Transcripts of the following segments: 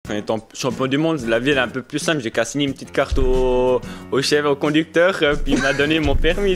En étant champion du monde, la vie elle est un peu plus simple. J'ai qu'à signer une petite carte au chef, au conducteur, puis il m'a donné mon permis.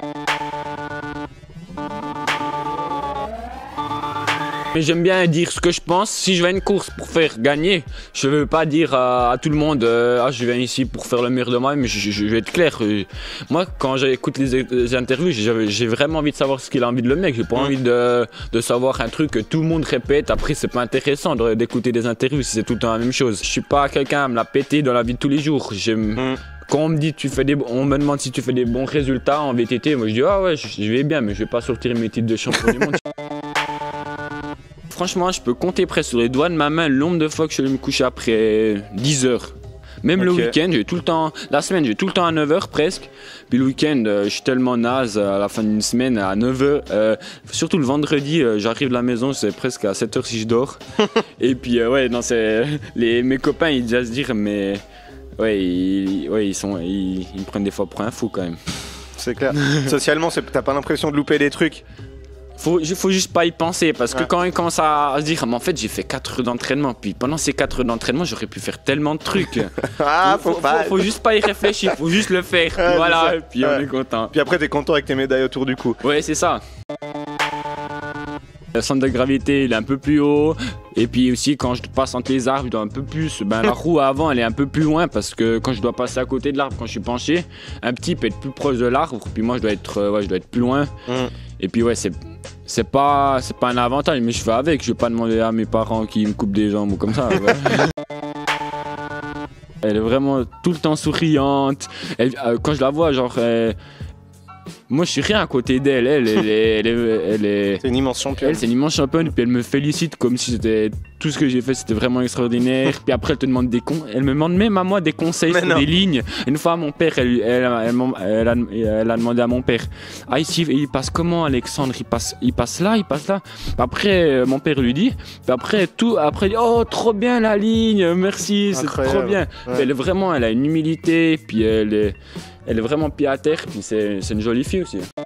Mais j'aime bien dire ce que je pense. Si je vais à une course pour faire gagner, je ne veux pas dire à tout le monde ah, je viens ici pour faire le meilleur de moi, mais je vais être clair. Moi, quand j'écoute les interviews, j'ai vraiment envie de savoir ce qu'il a envie de le mec. J'ai pas envie de savoir un truc que tout le monde répète. Après, c'est pas intéressant d'écouter des interviews si c'est tout le temps la même chose. Je suis pas quelqu'un à me la péter dans la vie de tous les jours. Quand on me dit on me demande si tu fais des bons résultats en VTT, moi je dis ah ouais, je vais bien, mais je vais pas sortir mes titres de champion du monde. Franchement, je peux compter presque sur les doigts de ma main le nombre de fois que je vais me coucher après 10 heures. Même le week-end, j'ai tout le temps, la semaine, j'ai tout le temps à 9 heures presque. Puis le week-end, je suis tellement naze à la fin d'une semaine à 9 heures. Surtout le vendredi, j'arrive à la maison, c'est presque à 7 heures si je dors. Et puis, ouais, non, mes copains, ils disent à se dire, mais ouais, ils me prennent des fois pour un fou quand même. C'est clair. Socialement, t'as pas l'impression de louper des trucs? Faut juste pas y penser parce que quand il commence à se dire mais en fait j'ai fait 4 heures d'entraînement, puis pendant ces 4 heures d'entraînement j'aurais pu faire tellement de trucs. Faut juste pas y réfléchir, faut juste le faire. Voilà, et puis on est content. Puis après t'es content avec tes médailles autour du cou. Ouais, c'est ça. Le centre de gravité il est un peu plus haut, et puis aussi quand je passe entre les arbres je dois un peu plus, la roue avant elle est un peu plus loin parce que quand je dois passer à côté de l'arbre, quand je suis penché, un petit peut être plus proche de l'arbre, puis moi je dois être plus loin. Et puis ouais, c'est pas un avantage, mais je fais avec. Je vais pas demander à mes parents qui me coupent des jambes ou comme ça. Ouais. Elle est vraiment tout le temps souriante. Quand je la vois, genre, moi je suis rien à côté d'elle. Elle est. C'est une immense championne. C'est une immense championne. Puis elle me félicite comme si tout ce que j'ai fait c'était vraiment extraordinaire. Puis après elle te demande elle me demande même à moi des conseils sur des lignes. Une fois mon père, elle a demandé à mon père, ah ici il passe comment Alexandre, il passe là. Après mon père lui dit, puis après il dit, oh trop bien la ligne, merci, c'est trop bien. Ouais. Elle a une humilité, puis elle est vraiment pied à terre, puis c'est une jolie fille aussi.